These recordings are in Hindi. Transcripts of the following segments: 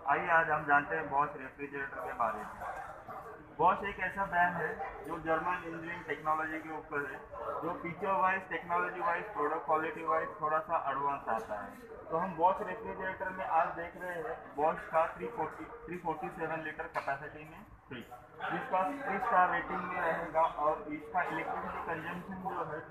आइए आज हम जानते हैं बॉश रेफ्रिजरेटर के बारे में। बॉश एक ऐसा ब्रांड है जो जर्मन इंजीनियरिंग टेक्नोलॉजी के ऊपर है, जो feature wise, technology wise, product quality wise थोड़ा सा एडवांस आता है। तो हम बॉश रेफ्रिजरेटर में आज देख रहे हैं बॉश का 347 लीटर कैपेसिटी में फ्रिज, जिसका 3 स्टार रेटिंग में रहेगा और इसका इलेक्ट्रिसिटी कंजम्पशन जो है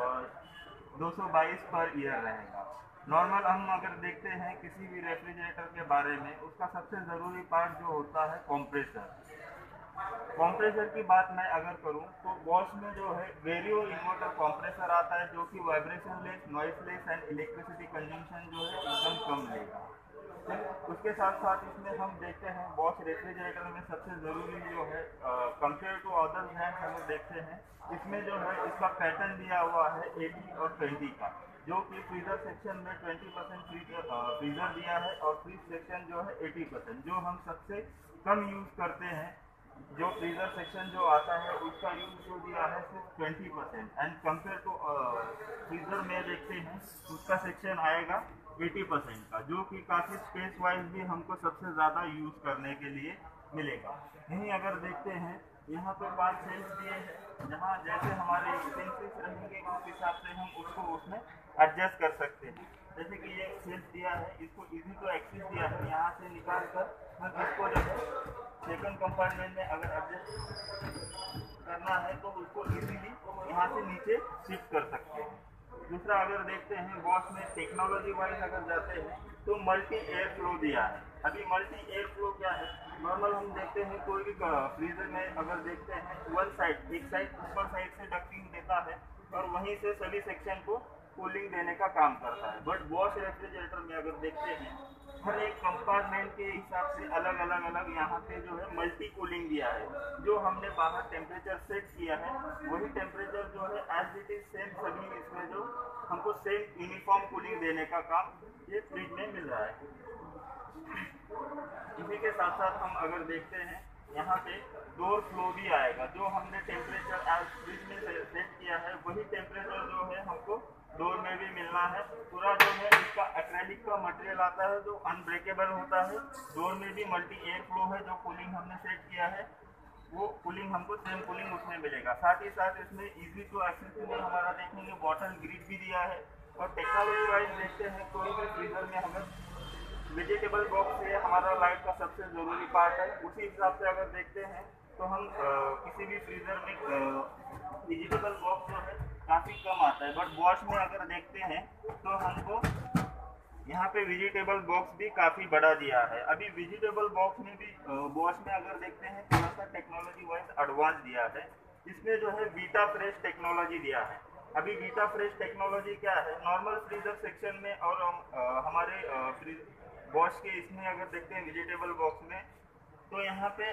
222 पर ईयर रहेगा। नॉर्मल हम अगर देखते हैं किसी भी रेफ्रिजरेटर के बारे में, उसका सबसे ज़रूरी पार्ट जो होता है कंप्रेसर। कंप्रेसर की बात मैं अगर करूं तो बॉश में जो है वेरियो इन्वर्टर कंप्रेसर आता है, जो कि vibration less, noise less and electricity consumption जो है एकदम कम लेगा। फिर उसके साथ साथ इसमें हम देखते हैं बॉश रेफ्रिजरेटर में सबसे ज़रूरी जो है कंपेयर टू अदर ब्रांड हम देखते हैं इसमें जो है इसका पैटर्न दिया हुआ है 80 और 20 का, जो कि फ्रीजर सेक्शन में 20% फ्रीजर दिया है और फ्रीज सेक्शन जो है 80%, जो हम सबसे कम यूज़ करते हैं। जो फ्रीजर सेक्शन जो आता है उसका यूज जो दिया है सिर्फ 20% एंड कंपेयर टू फ्रीजर में देखते हैं उसका सेक्शन आएगा 80% का, जो कि काफ़ी स्पेस वाइज भी हमको सबसे ज़्यादा यूज करने के लिए मिलेगा। यहीं अगर देखते हैं यहाँ पे 5 सेल्स दिए हैं, जहाँ जैसे हमारे यूटेंसिल्स रहेंगे उस हिसाब से हम उसको उसमें एडजस्ट कर सकते हैं। जैसे कि ये सेल्स दिया है, इसको इजी टू एक्सेस दिया है, यहाँ से निकाल कर हम इसको जो है सेकंड कंपार्टमेंट में अगर एडजस्ट करना है तो उसको इजीली यहाँ से नीचे शिफ्ट कर सकते हैं। दूसरा अगर देखते हैं बॉश में टेक्नोलॉजी वाइज अगर जाते हैं तो मल्टी एयर फ्लो दिया है। अभी मल्टी एयर फ्लो क्या है, नॉर्मल हम देखते हैं कोई भी फ्रीजर में अगर देखते हैं वन साइड, एक साइड ऊपर साइड से डक्टिंग देता है और वहीं से सभी सेक्शन को कूलिंग देने का काम करता है। बट बॉश रेफ्रिजरेटर में अगर देखते हैं हर एक कंपार्टमेंट के हिसाब से अलग अलग यहाँ पे जो है मल्टी कूलिंग दिया है। जो हमने बाहर टेम्परेचर सेट किया है वही टेम्परेचर जो है एज इट इज सेम सभी इसमें जो हमको सेम यूनिफॉर्म कूलिंग देने का काम ये फ्रिज में मिल रहा है। इसी के साथ साथ हम अगर देखते हैं यहाँ पे डोर फ्लो भी आएगा, जो हमने टेम्परेचर एज फ्रिज में सेट किया है वही टेम्परेचर जो है हमको डोर में भी मिलना है। पूरा जो है इसका एक्रेलिक का मटेरियल आता है जो अनब्रेकेबल होता है। डोर में भी मल्टी एयर फ्लो है, जो कूलिंग हमने सेट किया है वो कूलिंग हमको सेम कूलिंग उसमें मिलेगा। साथ ही साथ इसमें इजी टू एक्सेस के लिए हमारा देखेंगे बॉटल ग्रिड भी दिया है। और टेक्नोलॉजी वाइज देखते हैं कोई भी फ्रीजर में हमें वेजिटेबल बॉक्स है हमारा लाइफ का सबसे ज़रूरी पार्ट है। उसी हिसाब से अगर देखते हैं तो हम किसी भी फ्रीजर में वेजिटेबल बॉक्स जो है काफ़ी कम आता है। बट वॉश में अगर देखते हैं तो हमको यहाँ पे वेजिटेबल बॉक्स भी काफ़ी बड़ा दिया है। अभी वेजिटेबल बॉक्स में भी वॉश में अगर देखते हैं थोड़ा सा टेक्नोलॉजी वाइज एडवांस दिया है। इसमें जो है वीटा फ्रेश टेक्नोलॉजी दिया है। अभी वीटा फ्रेश टेक्नोलॉजी क्या है, नॉर्मल फ्रीजर सेक्शन में और हमारे बॉश के इसमें अगर देखते हैं वेजिटेबल बॉक्स में तो यहाँ पे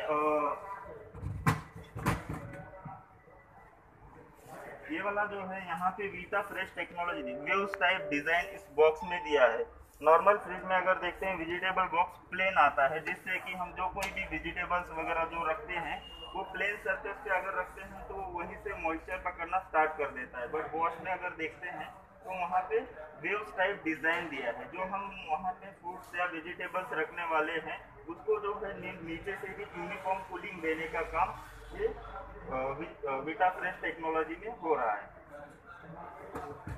ये वाला जो है यहाँ पे vita fresh technology waves type design इस बॉक्स में दिया है। नॉर्मल फ्रिज में अगर देखते हैं वेजिटेबल बॉक्स प्लेन आता है, जिससे कि हम जो कोई भी वेजिटेबल्स वगैरह जो रखते हैं वो प्लेन सरफेस पे अगर रखते हैं तो वहीं से मॉइस्चर पकड़ना स्टार्ट कर देता है। बट वॉश में अगर देखते हैं तो वहाँ पे वेव्स टाइप डिजाइन दिया है, जो हम वहाँ पे फ्रूट्स या वेजिटेबल्स रखने वाले हैं उसको जो है नीचे से भी यूनिफॉर्म कूलिंग देने का काम ये वीटा फ्रेश टेक्नोलॉजी में हो रहा है।